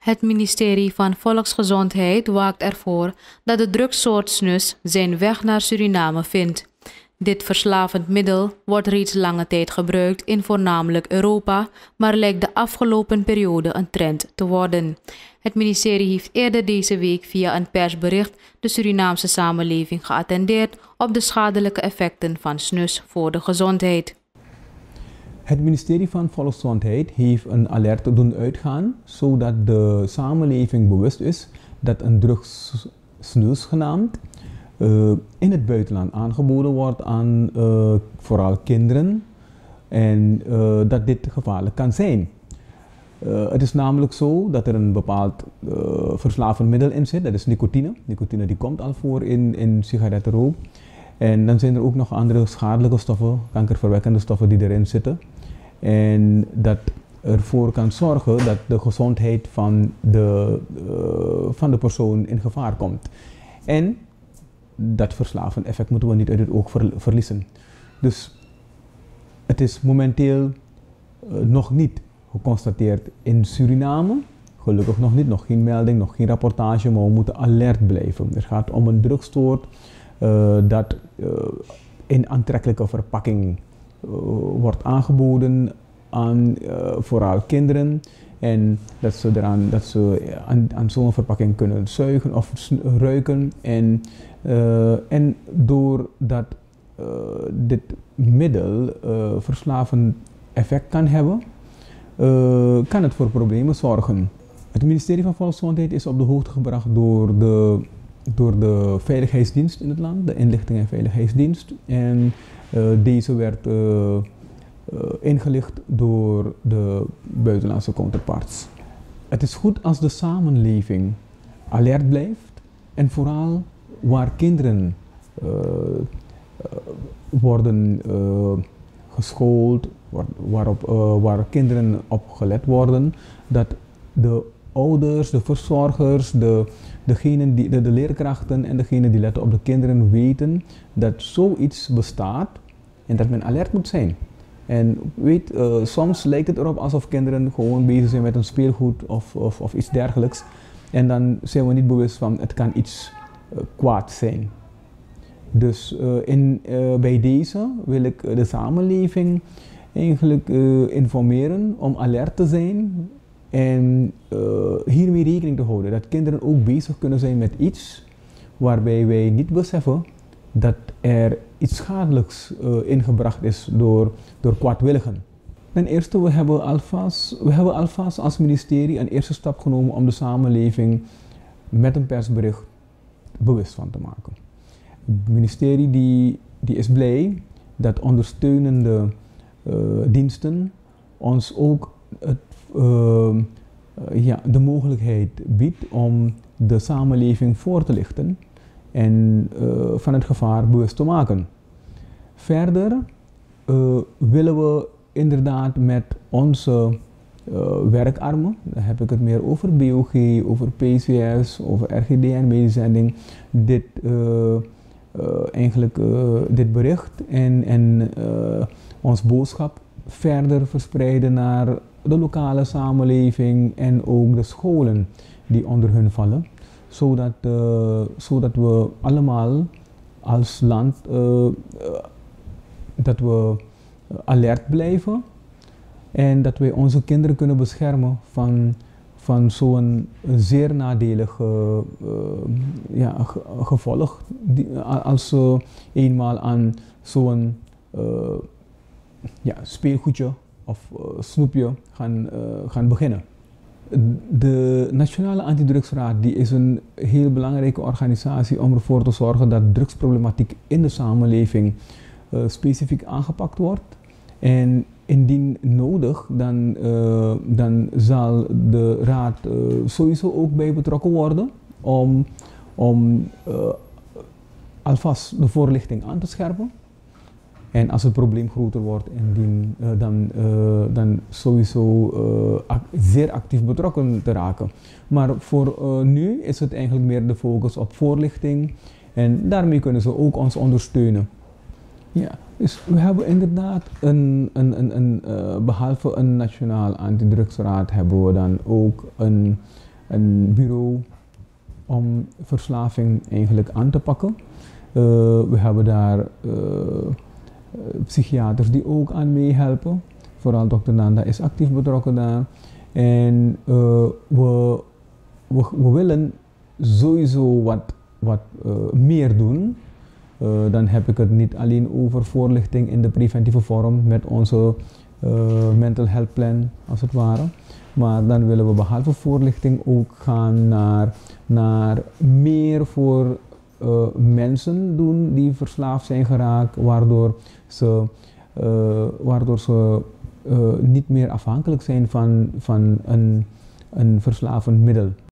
Het ministerie van Volksgezondheid waakt ervoor dat de drugssoort snus zijn weg naar Suriname vindt. Dit verslavend middel wordt reeds lange tijd gebruikt in voornamelijk Europa, maar lijkt de afgelopen periode een trend te worden. Het ministerie heeft eerder deze week via een persbericht de Surinaamse samenleving geattendeerd op de schadelijke effecten van snus voor de gezondheid. Het ministerie van Volksgezondheid heeft een alert doen uitgaan, zodat de samenleving bewust is dat een drugs snus genaamd in het buitenland aangeboden wordt aan vooral kinderen en dat dit gevaarlijk kan zijn. Het is namelijk zo dat er een bepaald verslavend middel in zit, dat is nicotine. Nicotine die komt al voor in sigarettenrook. En dan zijn er ook nog andere schadelijke stoffen, kankerverwekkende stoffen die erin zitten. En dat ervoor kan zorgen dat de gezondheid van de persoon in gevaar komt. En dat verslavend effect moeten we niet uit het oog verliezen. Dus het is momenteel nog niet geconstateerd in Suriname. Gelukkig nog niet, nog geen melding, nog geen rapportage, maar we moeten alert blijven. Het gaat om een drugssoort dat in aantrekkelijke verpakking wordt aangeboden aan vooral kinderen. En dat ze aan zo'n verpakking kunnen zuigen of ruiken. En doordat dit middel verslavend effect kan hebben, kan het voor problemen zorgen. Het ministerie van Volksgezondheid is op de hoogte gebracht door de veiligheidsdienst in het land, de inlichting en veiligheidsdienst. En deze werd ingelicht door de buitenlandse counterparts. Het is goed als de samenleving alert blijft en vooral waar kinderen worden geschoold, waar kinderen op gelet worden, dat de ouders, de verzorgers, de leerkrachten en degenen die letten op de kinderen weten dat zoiets bestaat en dat men alert moet zijn. En soms lijkt het erop alsof kinderen gewoon bezig zijn met een speelgoed of iets dergelijks. En dan zijn we niet bewust van het kan iets kwaad zijn. Dus bij deze wil ik de samenleving eigenlijk informeren om alert te zijn en hiermee rekening te houden dat kinderen ook bezig kunnen zijn met iets waarbij wij niet beseffen dat er iets schadelijks ingebracht is door kwaadwilligen. Ten eerste, we hebben alvast als ministerie een eerste stap genomen om de samenleving met een persbericht bewust van te maken. Het ministerie die is blij dat ondersteunende diensten ons ook de mogelijkheid biedt om de samenleving voor te lichten en van het gevaar bewust te maken. Verder willen we inderdaad met onze werkarmen, dan heb ik het meer over BOG, over PCS, over RGD en medische zending, dit bericht en ons boodschap verder verspreiden naar de lokale samenleving en ook de scholen die onder hun vallen, zodat we allemaal als land dat we alert blijven en dat wij onze kinderen kunnen beschermen van zo'n zeer nadelig gevolg als ze eenmaal aan zo'n speelgoedje of snoepje gaan beginnen. De Nationale Antidrugsraad is een heel belangrijke organisatie om ervoor te zorgen dat drugsproblematiek in de samenleving specifiek aangepakt wordt. En indien nodig, dan zal de raad sowieso ook bij betrokken worden om alvast de voorlichting aan te scherpen. En als het probleem groter wordt, dan sowieso zeer actief betrokken te raken. Maar voor nu is het eigenlijk meer de focus op voorlichting en daarmee kunnen ze ook ons ondersteunen. Ja, dus we hebben inderdaad behalve een Nationaal Antidrugsraad hebben we dan ook een bureau om verslaving eigenlijk aan te pakken. We hebben daar psychiaters die ook aan meehelpen. Vooral Dr. Nanda is actief betrokken daar. En we willen sowieso wat meer doen. Dan heb ik het niet alleen over voorlichting in de preventieve vorm met onze mental health plan als het ware. Maar dan willen we behalve voorlichting ook gaan naar meer voor mensen doen die verslaafd zijn geraakt, waardoor ze niet meer afhankelijk zijn van een verslavend middel.